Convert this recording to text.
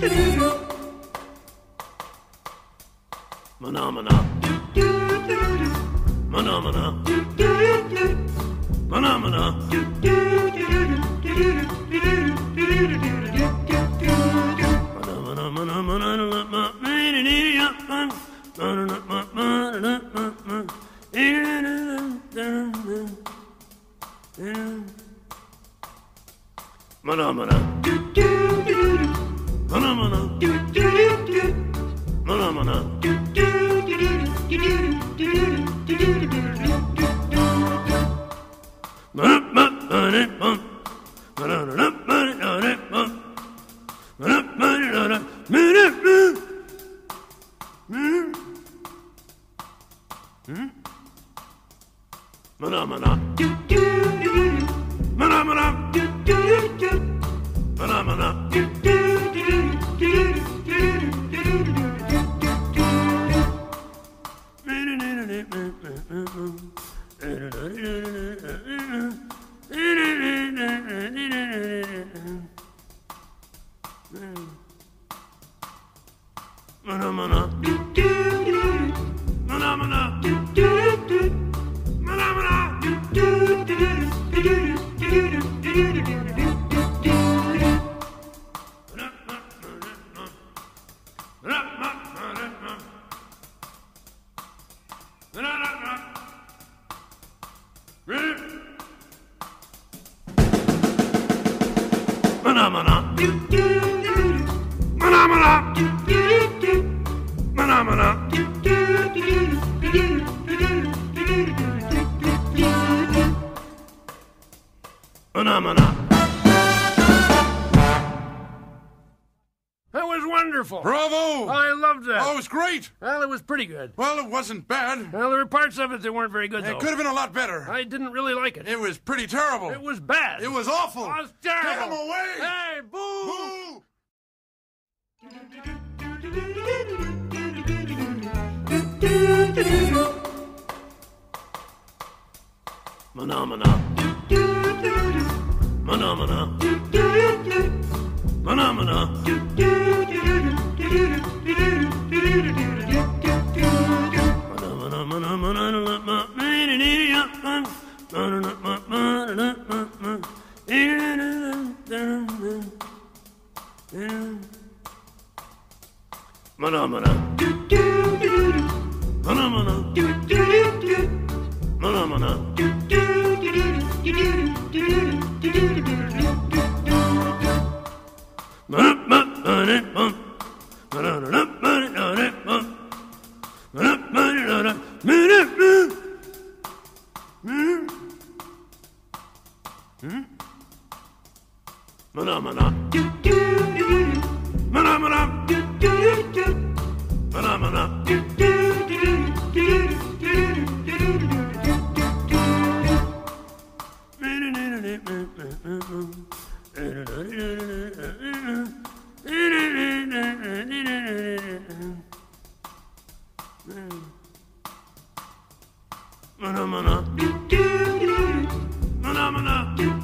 Phenomena. Phenomena. Phenomena. Phenomena. Phenomena. That was wonderful. Bravo! I loved that. Oh, it was great. Well, it was pretty good. Well, it wasn't bad. Well, there were parts of it that weren't very good, though. It could have been a lot better. I didn't really like it. It was pretty terrible. It was bad. It was awful. It was terrible. Get him away! Hey, boo! Phenomena. Phenomena. Phenomena. Phenomena.